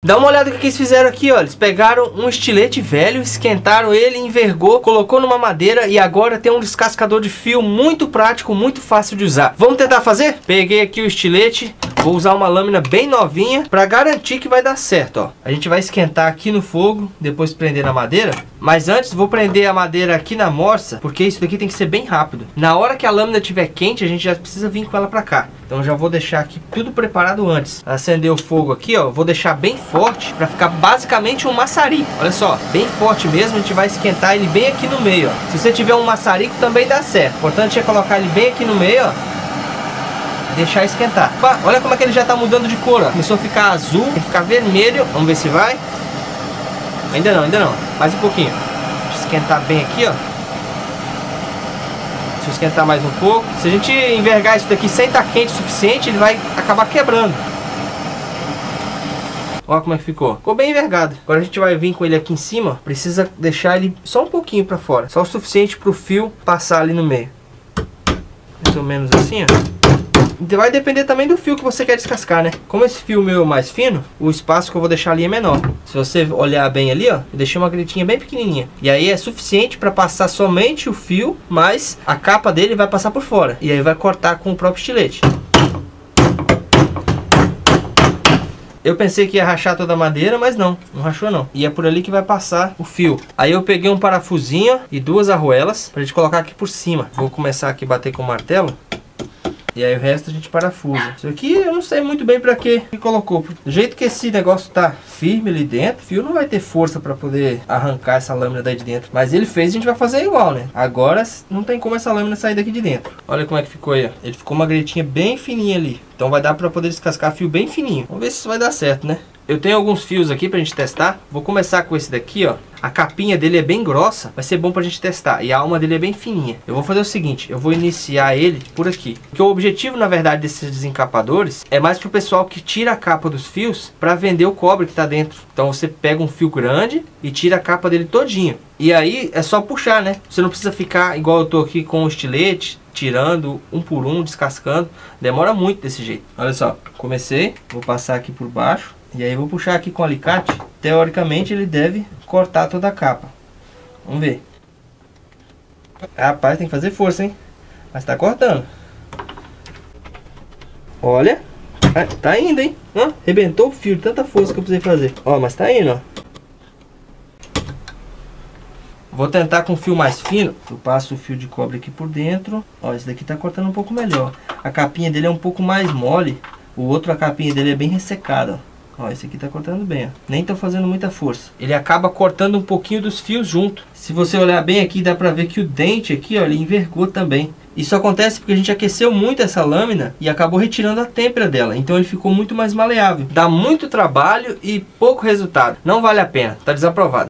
Dá uma olhada no que eles fizeram aqui, ó. Eles pegaram um estilete velho, esquentaram ele, envergou, colocou numa madeira e agora tem um descascador de fio muito prático, muito fácil de usar. Vamos tentar fazer? Peguei aqui o estilete, vou usar uma lâmina bem novinha para garantir que vai dar certo, ó. A gente vai esquentar aqui no fogo, depois prender na madeira. Mas antes vou prender a madeira aqui na morsa, porque isso daqui tem que ser bem rápido. Na hora que a lâmina estiver quente, a gente já precisa vir com ela para cá. Então já vou deixar aqui tudo preparado antes. Acender o fogo aqui, ó. Vou deixar bem forte para ficar basicamente um maçarico. Olha só, bem forte mesmo. A gente vai esquentar ele bem aqui no meio, ó. Se você tiver um maçarico também dá certo. O importante é colocar ele bem aqui no meio, ó. Deixar esquentar. Opa, olha como é que ele já tá mudando de cor, ó. Começou a ficar azul, tem que ficar vermelho. Vamos ver se vai. Ainda não. Mais um pouquinho. Deixa eu esquentar bem aqui, ó. Deixa eu esquentar mais um pouco. Se a gente envergar isso daqui sem estar quente o suficiente, ele vai acabar quebrando. Olha como é que ficou. Ficou bem envergado. Agora a gente vai vir com ele aqui em cima. Precisa deixar ele só um pouquinho para fora. Só o suficiente para o fio passar ali no meio. Mais ou menos assim, ó. Vai depender também do fio que você quer descascar, né? Como esse fio meu é mais fino, o espaço que eu vou deixar ali é menor. Se você olhar bem ali, ó, eu deixei uma gretinha bem pequenininha. E aí é suficiente para passar somente o fio, mas a capa dele vai passar por fora. E aí vai cortar com o próprio estilete. Eu pensei que ia rachar toda a madeira, mas não rachou não. E é por ali que vai passar o fio. Aí eu peguei um parafusinho e duas arruelas pra gente colocar aqui por cima. Vou começar aqui a bater com o martelo. E aí o resto a gente parafusa. Isso aqui eu não sei muito bem pra que colocou. Do jeito que esse negócio tá firme ali dentro, o fio não vai ter força pra poder arrancar essa lâmina daí de dentro. Mas ele fez, a gente vai fazer igual, né? Agora não tem como essa lâmina sair daqui de dentro. Olha como é que ficou aí, ó. Ele ficou uma gretinha bem fininha ali. Então vai dar pra poder descascar fio bem fininho. Vamos ver se isso vai dar certo, né? Eu tenho alguns fios aqui pra gente testar. Vou começar com esse daqui, ó. A capinha dele é bem grossa, vai ser bom pra gente testar. E a alma dele é bem fininha. Eu vou fazer o seguinte, eu vou iniciar ele por aqui. Porque o objetivo, na verdade, desses desencapadores é mais pro pessoal que tira a capa dos fios pra vender o cobre que tá dentro. Então você pega um fio grande e tira a capa dele todinho. E aí é só puxar, né? Você não precisa ficar igual eu tô aqui com o estilete, tirando um por um, descascando. Demora muito desse jeito. Olha só, comecei, vou passar aqui por baixo. E aí vou puxar aqui com o alicate. Teoricamente ele deve cortar toda a capa. Vamos ver. Rapaz, tem que fazer força, hein? Mas tá cortando. Olha. Tá indo, hein? Ó, arrebentou o fio de tanta força que eu precisei fazer. Ó, mas tá indo, ó. Vou tentar com um fio mais fino. Eu passo o fio de cobre aqui por dentro. Ó, esse daqui tá cortando um pouco melhor. A capinha dele é um pouco mais mole. O outro, a capinha dele é bem ressecada, ó. Ó, esse aqui tá cortando bem, ó. Nem tô fazendo muita força. Ele acaba cortando um pouquinho dos fios junto. Se você olhar bem aqui, dá pra ver que o dente aqui, ó, ele envergou também. Isso acontece porque a gente aqueceu muito essa lâmina e acabou retirando a têmpera dela. Então ele ficou muito mais maleável. Dá muito trabalho e pouco resultado. Não vale a pena, tá desaprovado.